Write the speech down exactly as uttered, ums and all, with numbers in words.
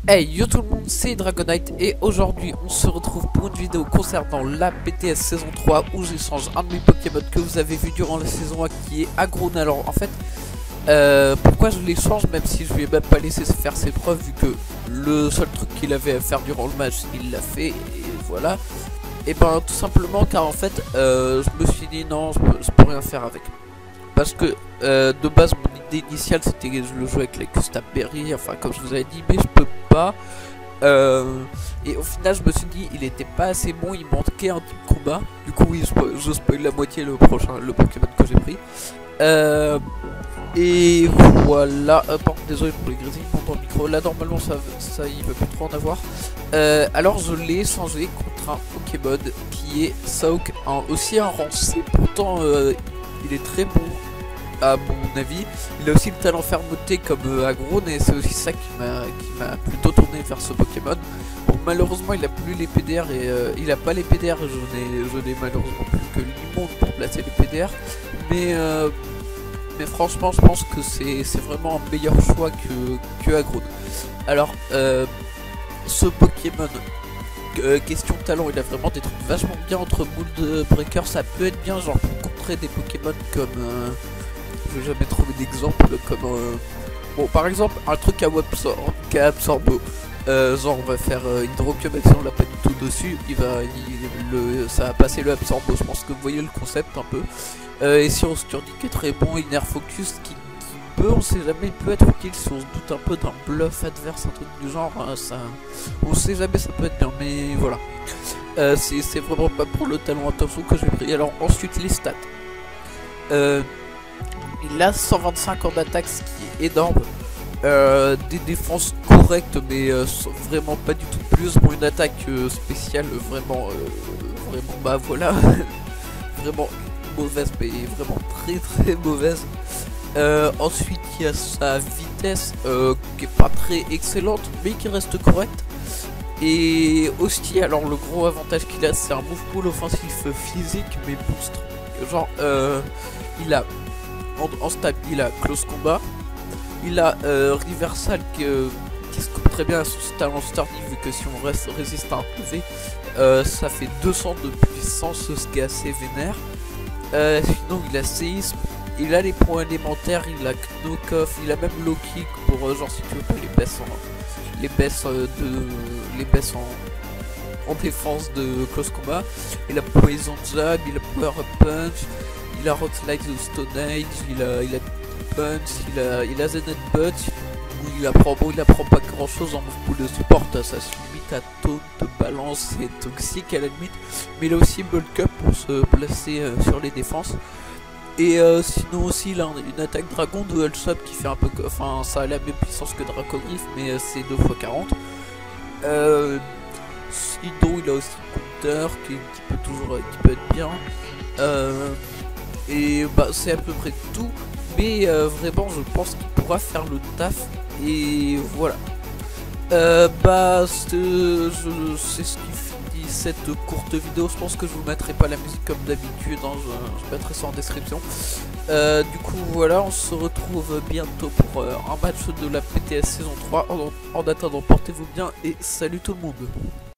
Hey yo tout le monde, c'est Dragonite et aujourd'hui on se retrouve pour une vidéo concernant la P T S saison trois où j'échange un de mes Pokémon que vous avez vu durant la saison un qui est Agroon. Alors en fait, euh, pourquoi je l'échange même si je lui ai même pas laissé faire ses preuves vu que le seul truc qu'il avait à faire durant le match il l'a fait et voilà. Et ben tout simplement car en fait euh, je me suis dit non je peux, je peux rien faire avec. Parce que euh, de base mon idée initiale c'était que je le jouais avec les custom berry, enfin comme je vous avais dit, mais je peux pas. Euh, et au final je me suis dit il était pas assez bon, il manquait un type combat. Du coup oui je, je spoil la moitié le prochain, le Pokémon que j'ai pris. Euh, et voilà, euh, pardon, désolé pour les grésillements dans le micro, là normalement ça, ça il veut plus trop en avoir. Euh, alors je l'ai changé contre un Pokémon qui est Sauk, un, aussi un rang C, pourtant euh, il est très bon à mon avis. Il a aussi le talent faire monter comme euh, Agroon et c'est aussi ça qui m'a qui m'a plutôt tourné vers ce Pokémon. Bon, malheureusement il a plus les P D R et euh, il a pas les P D R, je n'ai je n'ai malheureusement plus que l'immonde pour placer les P D R, mais euh, mais franchement je pense que c'est c'est vraiment un meilleur choix que, que Agroon. Alors euh, ce Pokémon, Euh, question talent, il a vraiment des trucs vachement bien entre Mood Breaker, ça peut être bien genre pour contrer des Pokémon comme euh, je vais jamais trouvé d'exemple comme euh, bon par exemple un truc à absorbe, qui absorbe euh, genre on va faire euh, Hydropium même si on l'a pas du tout dessus, il va il, le, ça va passer le absorbo, je pense que vous voyez le concept un peu. Euh, et si on se dit qu'il est très bon, Inner Focus qui on sait jamais, il peut être utile si on se doute un peu d'un bluff adverse, un truc du genre, hein, ça, on sait jamais, ça peut être bien, mais voilà. Euh, c'est vraiment pas pour le talent attention que j'ai pris. Alors ensuite les stats. Euh, il a cent vingt-cinq en attaque, ce qui est énorme. Euh, des défenses correctes, mais euh, vraiment pas du tout plus. Pour une attaque euh, spéciale, vraiment, euh, vraiment, bah voilà, vraiment mauvaise, mais vraiment très très mauvaise. Euh, ensuite il y a sa vitesse euh, qui est pas très excellente mais qui reste correcte. Et aussi alors le gros avantage qu'il a c'est un move pool offensif physique mais boost. Genre euh, il a en, en stab il a close combat, il a euh, reversal qui, euh, qui se coupe très bien à son talent starting vu que si on reste résiste à un P V euh, ça fait deux cents de puissance, ce qui est assez vénère. Euh, sinon il a séisme. Il a les points élémentaires, il a Knock-Off, il a même Low Kick pour euh, genre si tu veux pas les baisses en, les baisses euh, de les baisses en, en défense de close combat. Il a Poison Jab, il a Power Up Punch, il a Rock Slide de Stone Age, il a il a Punch, il a il a Zenith Butt. Il apprend bon, il apprend pas grand chose en move pool de support, ça se limite à taunt, balance et toxique à la limite, mais il a aussi Bulk Up pour se placer euh, sur les défenses. Et euh, sinon aussi il a une attaque dragon de Hullsop qui fait un peu, enfin ça a la même puissance que Dracogriffe mais euh, c'est deux fois quarante. Euh, sinon il a aussi Counter qui, qui peut toujours qui peut être bien. Euh, et bah c'est à peu près tout, mais euh, vraiment je pense qu'il pourra faire le taf et voilà. Euh, bah c'est ce qui finit cette courte vidéo. Je pense que je vous mettrai pas la musique comme d'habitude, hein, je, je mettrai ça en description. Euh, du coup voilà, on se retrouve bientôt pour euh, un match de la P T S saison trois. En, en attendant, portez-vous bien et salut tout le monde.